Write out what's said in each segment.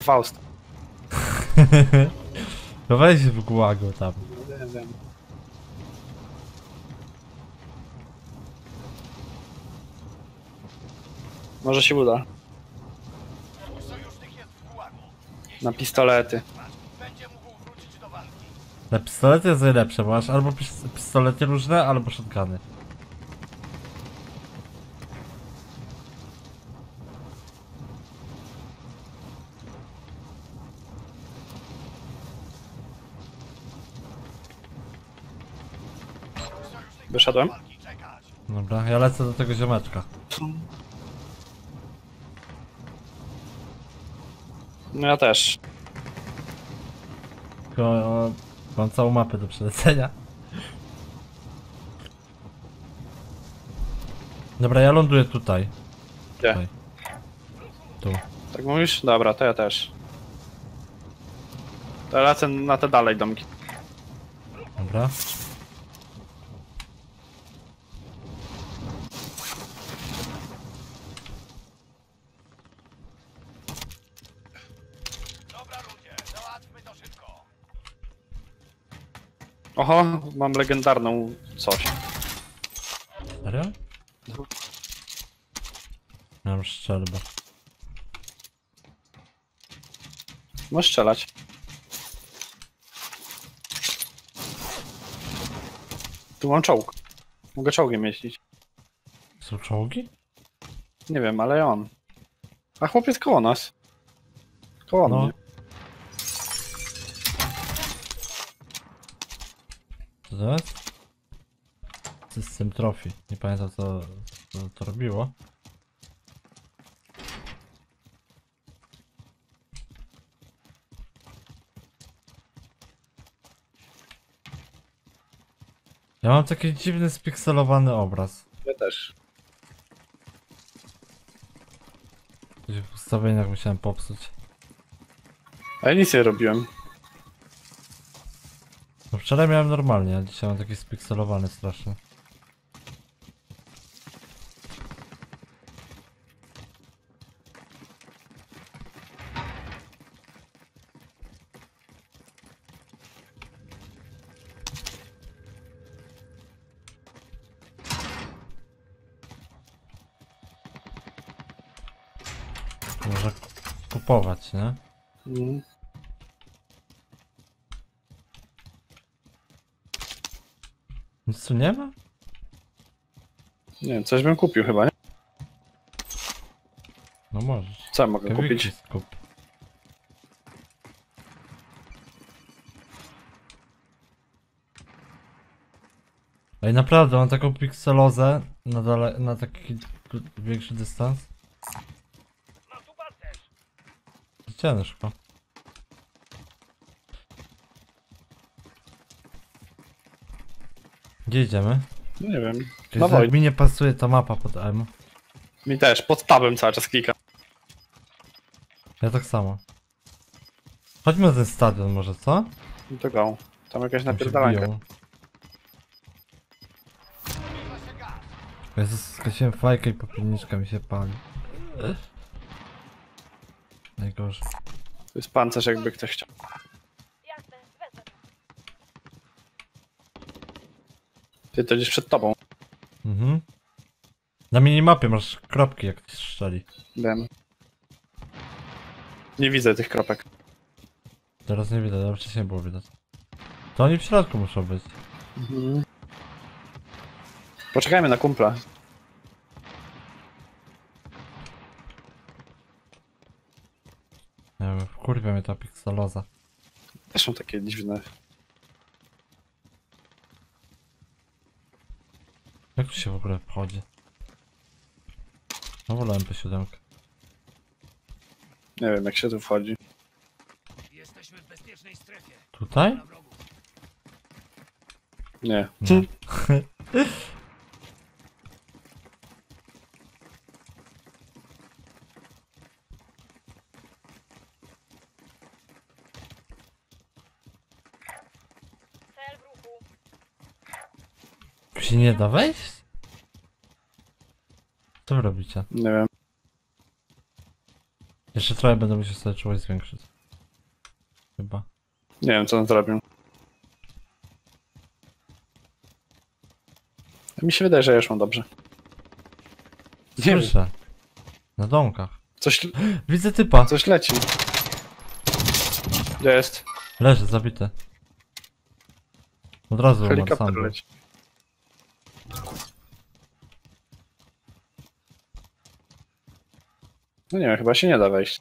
Faust. To weź w gułago tam. Wiem. Może się uda. Na pistolety. Te pistolety jest najlepsze, bo masz albo pistolety różne, albo shotguny. Wyszedłem. Dobra, ja lecę do tego ziomeczka. No ja też. Tylko mam całą mapę do przelecenia. Dobra, ja ląduję tutaj. Gdzie? Tutaj. Tu. Tak mówisz? Dobra, to ja też. To ja lecę na te dalej domki. Dobra. Oho, mam legendarną coś. Serio? Mam strzelbę. Możesz strzelać. Tu mam czołg. Mogę czołgiem jeździć. Są czołgi? Nie wiem, ale on. A chłopiec koło nas. Koło No. mnie. Co to jest? System trophy. Nie pamiętam co to robiło. Ja mam taki dziwny spikselowany obraz. Ja też. Coś w ustawieniach musiałem popsuć. A ja nic nie robiłem. No wczoraj miałem normalnie, a dzisiaj mam taki spikselowany strasznie. Może kupować, nie? Mhm. Nic tu nie ma? Nie wiem, coś bym kupił chyba, nie? No możesz. Co ja mogę Kewiki kupić? skup. Ej, naprawdę, mam taką pikselozę na taki większy dystans. Ciężko. Gdzie idziemy? No nie wiem. Czyli Na jak wojnie. mi nie pasuje ta mapa pod M. Mi też, pod tabem cały czas klikam. Ja tak samo. Chodźmy na ten stadion może, co? No to go. Tam jakaś Tam się napierdalanka. biją. Jezus, skasiłem fajkę i popielniczka mi się pali. Najgorzej. To jest pancerz, jakby ktoś chciał. Jasne, wezmę. Ty to gdzieś przed tobą. Mhm. Na minimapie masz kropki jak ci strzeli. Wiem. Nie widzę tych kropek. Teraz nie widać, ale wcześniej było widać. To oni w środku muszą być. Mhm. Poczekajmy na kumpla. Nie wiem, wkurwia mnie ta pikseloza. Też są takie dziwne. Jak tu się w ogóle wchodzi? No wolę MP7. Nie wiem, jak się tu wchodzi. Jesteśmy w bezpiecznej strefie. Tutaj? Na wrogu. Nie. Nie. Cel w ruchu. Tu się nie da wejść? Co wy robicie? Nie wiem. Jeszcze trochę będę musiał sobie czułość zwiększyć. Chyba. Nie wiem co on zrobił. Mi się wydaje, że ja już mam dobrze. Nie wiem. Słyszę. Na domkach. Coś, Widzę typa. coś leci. Gdzie jest? Leży, zabity. Od razu umarł, sam Helikopter był. leci. No nie wiem, chyba się nie da wejść.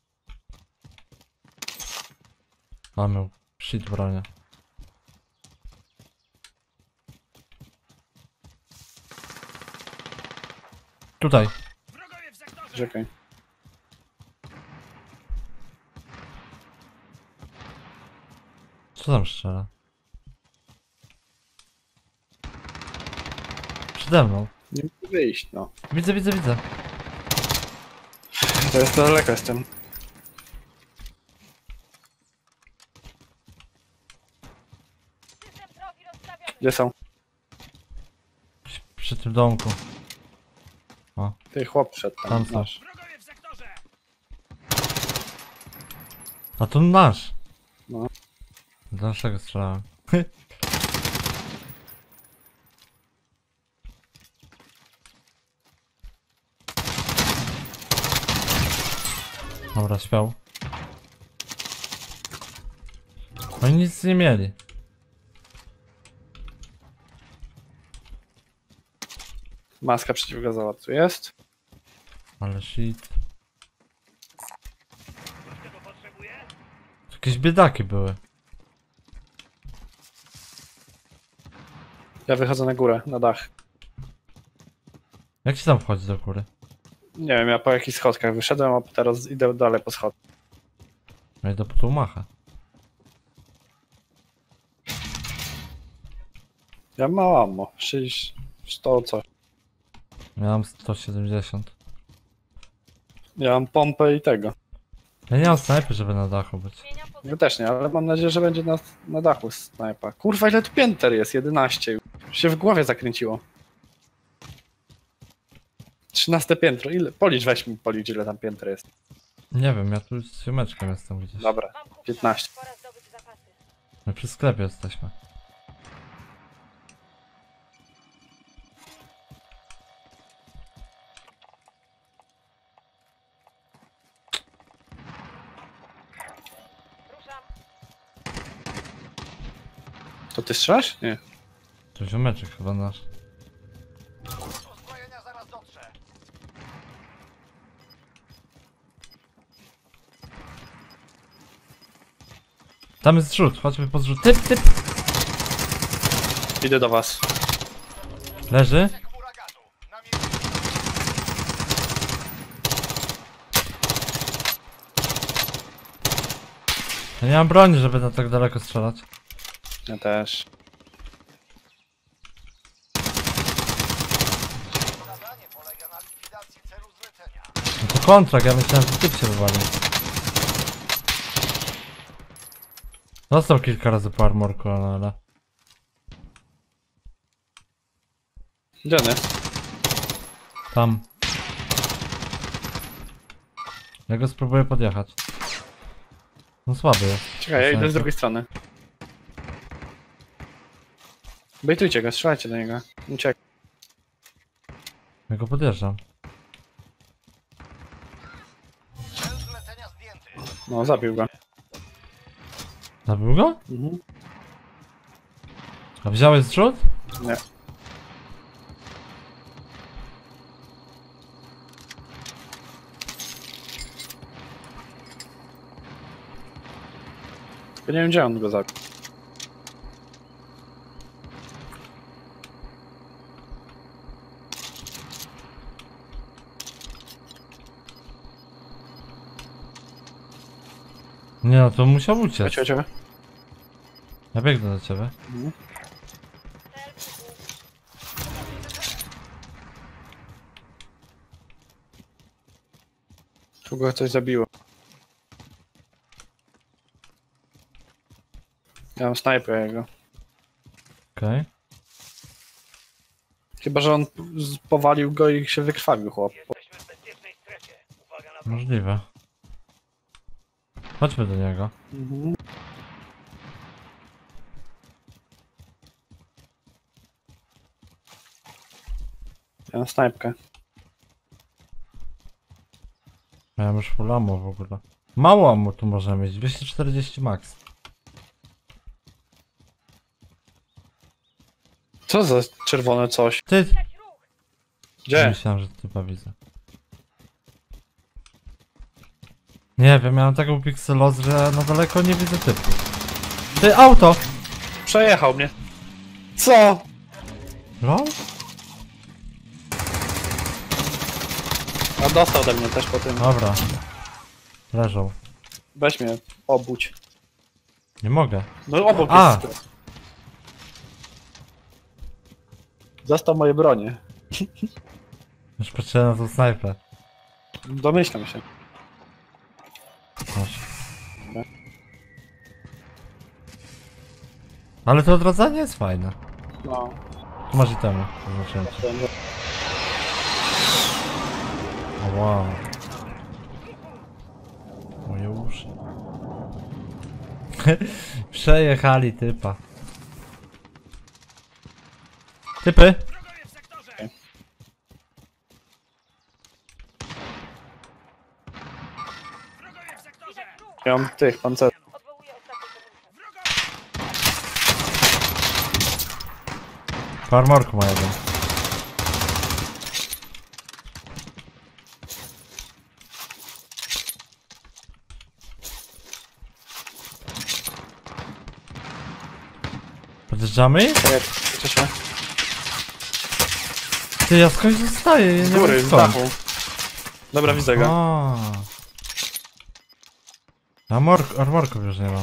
A miał shit bronię. Tutaj. Wrogowie w sektorze! Czekaj. Co tam strzela? Przede mną. Nie mogę wyjść, no. Widzę, widzę, widzę. To jest daleko jestem. System trofi rozstawiony. Gdzie są? Przy tym domku. Ty chłop przed tam. Tam są. Nasz. Wrogowie w sektorze! A to nasz. No. Do naszego strzelałem. Dobra, śpiał. Oni nic nie mieli. Maska przeciwgazowa tu jest. Ale shit. Tego potrzebuję? Jakieś biedaki były. Ja wychodzę na górę, na dach. Jak się tam wchodzi do góry? Nie wiem, ja po jakichś schodkach wyszedłem, a teraz idę dalej po schodach. Ja idę po tą machę. Ja mam mało ammo. 100 coś. Ja mam 170. Ja mam pompę i tego. Ja nie mam snajpy, żeby na dachu być. Zmieniam pozycję. Wy też nie, ale mam nadzieję, że będzie na dachu snajpa. Kurwa, ile tu pięter jest? 11. Już się w głowie zakręciło. 13 piętro. Ile? Policz, weź mi policz, ile tam pięter jest. Nie wiem, ja tu z siomeczkiem jestem gdzieś. Dobra. Mam kupca. 15. Pora zdobyć zapasy. My przy sklepie jesteśmy. Ruszam. To ty strzelasz? Nie. To ziomeczek chyba nasz. Uzbrojenia zaraz dotrze. Tam jest zrzut, chodźmy po zrzut. Typ, typ! Idę do was. Leży? Chmura gazu. Na miejscu. Ja nie mam broni, żeby na tak daleko strzelać. Ja też. Zadanie polega na likwidacji celu zlecenia. No to kontrakt, ja myślałem, że typ się wywalił. Dostał kilka razy po armorku, no ale... Gdzie on jest? Tam. Ja go spróbuję podjechać. No słaby jest. Czekaj, ja idę z drugiej strony. Bejtujcie go, strzelajcie do niego. Uciek. Ja go podjeżdżam. Cel zlecenia zdjęty. No, zabił go. Zabił go? Mhm. A wziąłeś zrzut? Nie. Tylko nie wiem, gdzie on go zabił. Nie no, to musiał uciec. Chodź, chodź, chodź. Ja biegnę do ciebie. Mhm. Cel w ruchu. Tu go coś zabiło. Ja mam snajpę jego. Okej. Chyba, że on powalił go i się wykrwawił chłop. Jesteśmy w bezpiecznej strefie. Uwaga na Możliwe. Chodźmy do niego. Mhm. Ja mam snajpkę. Miałem już full ammo w ogóle. Mało ammo tu możemy mieć, 240 max. Co za czerwone coś? Ty! Widać ruch. Gdzie? Myślałem, że typa widzę. Nie wiem, miałem taką pikseloz, że na daleko nie widzę typu. Ty, auto! Przejechał mnie. Co? No? A dostał ode mnie też po tym. Dobra. Leżą. Weź mnie, obudź. Nie mogę. No obok A! jest. Został moje bronie. Już patrzę na tą snajpę. Domyślam się. Masz. Ale to odradzanie jest fajne. No. Tu masz i temu. Zaznaczyłem ci. O, wow. Moje uszy. Przejechali typa. Typy! Widać ruch. Ja mam tych pancerzy. Odwołuję ostatni komunikat. Po armorku ma jeden. Podjeżdżamy? Tak jak jesteśmy. Ty, ja skądś zostaję, ja Z nie góry, wiem z skąd. dachu. Dobra, widzę go. A. Armorków już nie mam.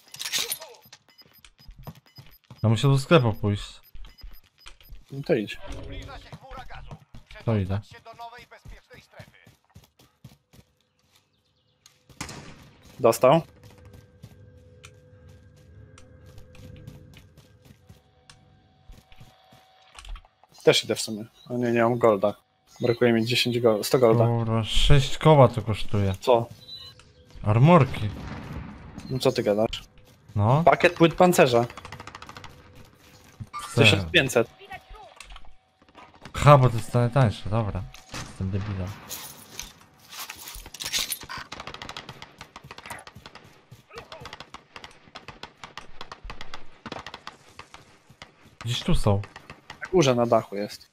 Ja muszę do sklepu pójść. No to idź. Zbliża się chmura gazu. To idę. Przedostać się do nowej, bezpiecznej strefy. Dostał. Też idę w sumie. O nie, nie mam golda. Brakuje mi 10 golda, 100 golda. Kurwa, 6 koła to kosztuje. Co? Armorki. No co ty gadasz? No. Pakiet płyt pancerza. Chcę. 1500. Widać ruch. Ha, bo to jest tańsze, dobra. Jestem debilem. Gdzieś tu są. Na górze na dachu jest.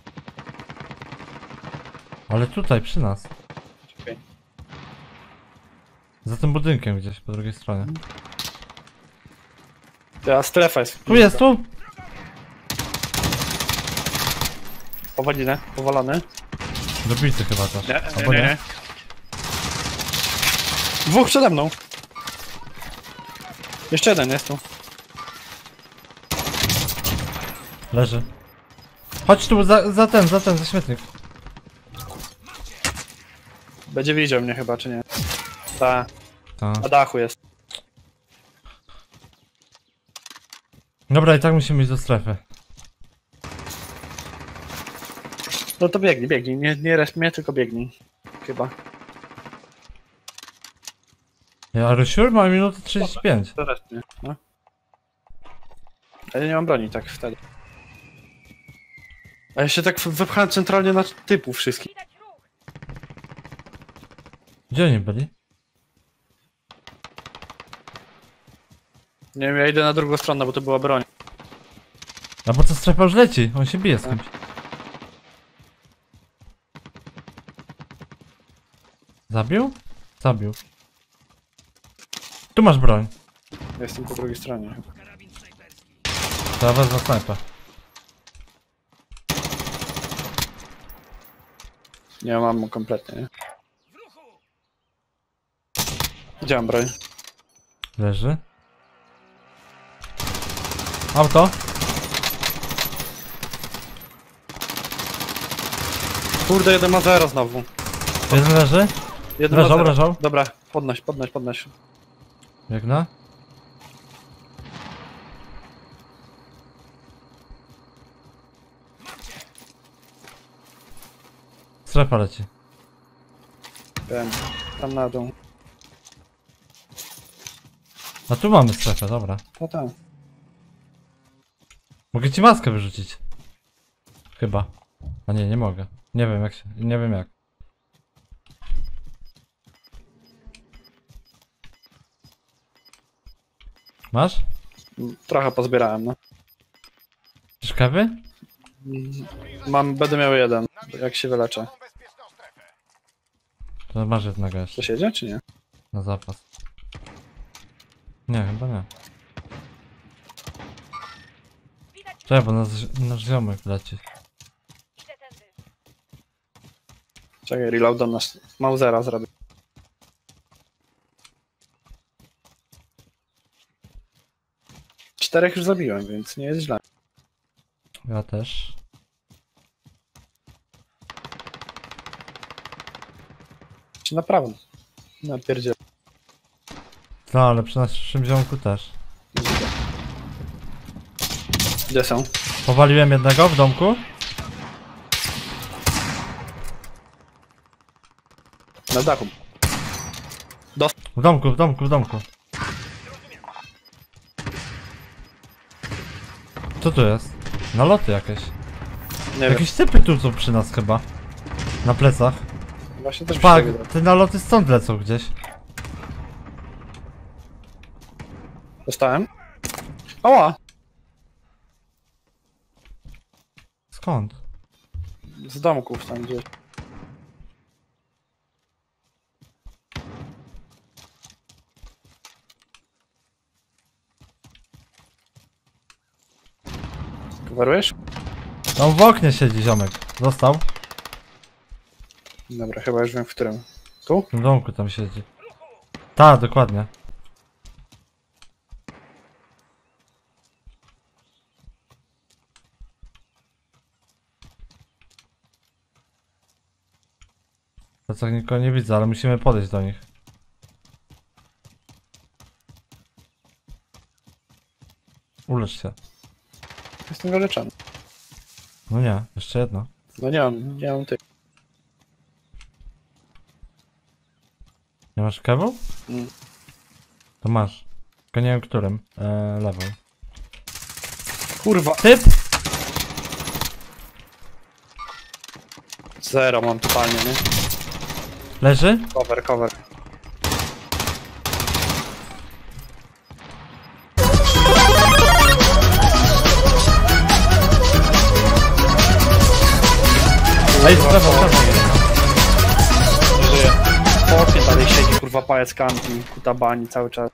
Ale tutaj, przy nas. Czekaj. Za tym budynkiem gdzieś, po drugiej stronie. Ta strefa jest. Tu jest, tu! Powaliny, powalony. Dobity chyba też. Nie, Albo nie? Dwóch przede mną. Jeszcze jeden jest tu. Leży. Chodź tu, za śmietnik. Będzie widział mnie chyba, czy nie? Ta, Ta. na dachu jest. Dobra, i tak musimy iść do strefy. No to biegnij, biegnij. Nie resztź mnie, tylko biegnij. Chyba. Ja Rysiur ma minutę 35. To resztę, no. A ja nie mam broni tak wtedy. A ja się tak wypchałem centralnie na typów wszystkich. Widać ruch. Gdzie oni byli? Nie wiem, ja idę na drugą stronę, bo to była broń. A bo co strefa już leci? On się bije z kimś. Zabił? Zabił. Tu masz broń. Jestem po drugiej stronie. To ja wezmę snajpę. Nie mam mu kompletnie, nie? Gdzie mam broń? Leży. Auto. Kurde, jeden ma 0 znowu. Jeden leży. Jeden ma Leżał, 0. leżał. Dobra, podnoś. Biegnę. Strefa leci. Wiem, tam na dół. A tu mamy strefę, dobra. No tak. Mogę ci maskę wyrzucić. Chyba. A nie, nie mogę. Nie wiem jak się... Nie wiem jak. Masz? Trochę pozbierałem, no. Szkawy? Będę miał jeden, jak się wyleczę. Nową bezpieczną strefę. To masz jednego jeszcze. Coś jedzie, czy nie? Na zapas. Nie, chyba nie. Widać Czekaj, bo nasz ziomek leci. idę tędy. Czekaj, reload na Mausera zrobię. Czterech już zabiłem, więc nie jest źle. Ja też. Czy naprawdę? Napierdziel. No, ale przy naszym ziomku też. Gdzie są? Powaliłem jednego w domku. Na dachu. W domku, w domku, w domku. Co tu jest? Naloty jakieś. Nie wiem. Jakieś typy tu są przy nas chyba. Na plecach. Właśnie też mi się Pak, tak wydaje. te naloty stąd lecą gdzieś. Dostałem? Ała! Skąd? Z domków tam gdzieś. Coverujesz? Tam w oknie siedzi ziomek. Został. Dobra, chyba już wiem w którym. Tu? W tym domku tam siedzi. Tak, dokładnie. To co, nikogo nie widzę, ale musimy podejść do nich. Ulecz się. Jestem wyleczony. No nie, jeszcze jedno. No nie mam tych. Nie masz kewu? Mm. To masz. Tylko nie wiem którym. Lewą. Kurwa! Typ! Zero mam totalnie, nie? Leży? Cover. Ej, prawo. Nie żyje. W oknie dalej siedzi, kurwa, pajac kampi, kuta bani cały czas.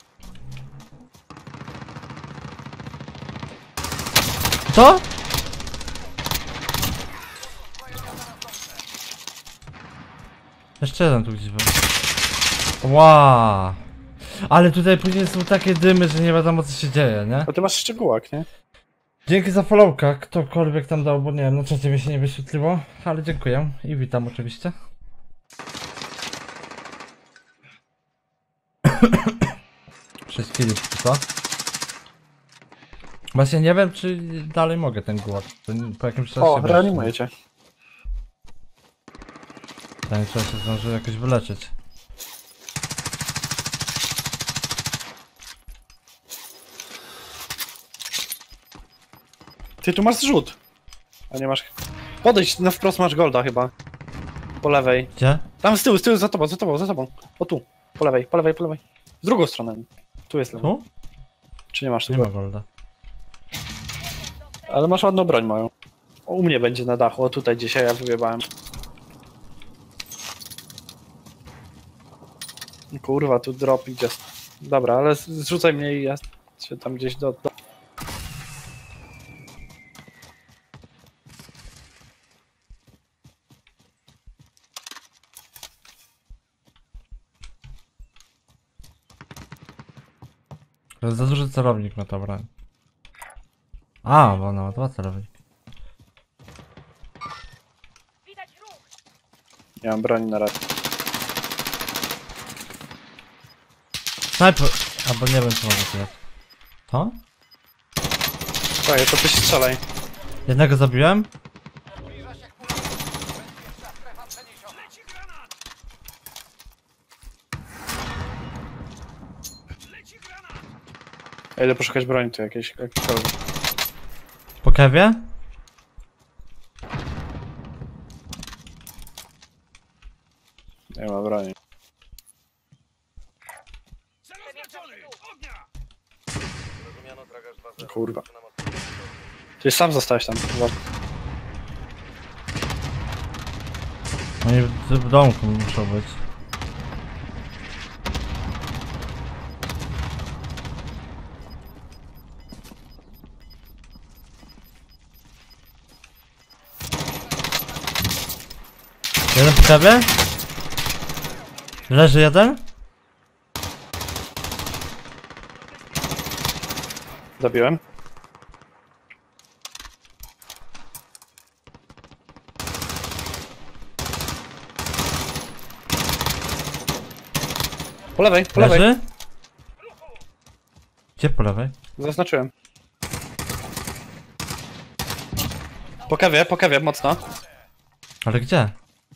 Co? Jeszcze jeden tu gdzieś był. Wow. Ale tutaj później są takie dymy, że nie wiadomo co się dzieje, nie? A ty masz szczegółak, nie? Dzięki za followka, ktokolwiek tam dał, bo nie wiem, na czacie mi się nie wyświetliło, ale dziękuję i witam oczywiście. Przez Filip, co? Właśnie nie wiem, czy dalej mogę ten gułak. Po jakimś czasie... O, reanimuję cię. Ten trzeba się zdąży jakoś wyleczyć. Ty tu masz zrzut. A nie masz... Podejdź, na wprost masz golda chyba. Po lewej. Gdzie? Tam z tyłu, za tobą. O tu. Po lewej. Z drugą stroną. Tu jest lewo. Tu? Czy nie masz tu? Nie ma golda. Ale masz ładną broń moją. O, u mnie będzie na dachu, o tutaj dzisiaj ja wybiewałem. Kurwa, tu drop idzie. Dobra, ale zrzucaj mnie i ja się tam gdzieś do... To jest za duży celownik na to broń. A, bo ona ma dwa celowniki. Widać ruch. Nie mam broni na razie. Snajper! Albo nie wiem co może to jest. To? Czekaj, to ty strzelaj. Jednego zabiłem? Zbliża się chmura. Bezpieczna strefa przeniesiona. Leci granat. Leci granat. Ja idę poszukać broni tu jakiejś. Po kewie? Nie ma broni. Kurwa. Ty sam zostałeś tam. Oni w domku muszą być. Jeden po kewie? Leży jeden? Zabiłem. Po lewej, po lewej. Leży? Gdzie po lewej? Zaznaczyłem. Po kewie, mocno. Ale gdzie?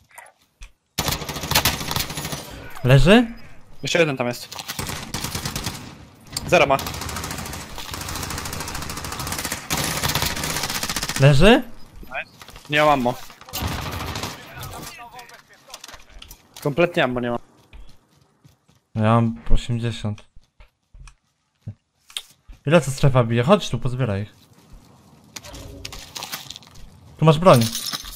Leży? Jeszcze jeden tam jest. Zero ma. Leży? Nie mam ammo. Kompletnie ammo nie mam. Ja mam 80. Ile to strefa bije? Chodź tu, pozbieraj ich. Tu masz broń.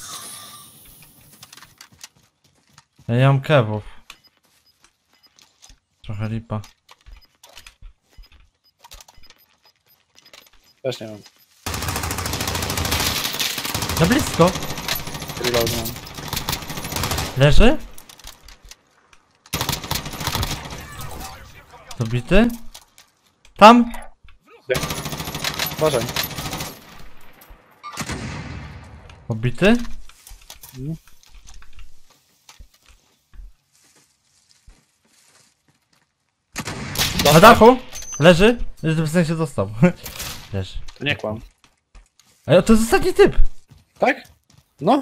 Ja nie mam kewów. Trochę lipa. Też nie mam. Na blisko. Reload mam. Leży? Dobity? Tam? Uważaj. Obity? Na dachu? Leży? W sensie dostał. Leży. To nie kłam. Ej, to jest ostatni typ! Tak? No.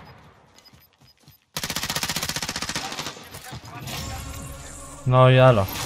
No jalo.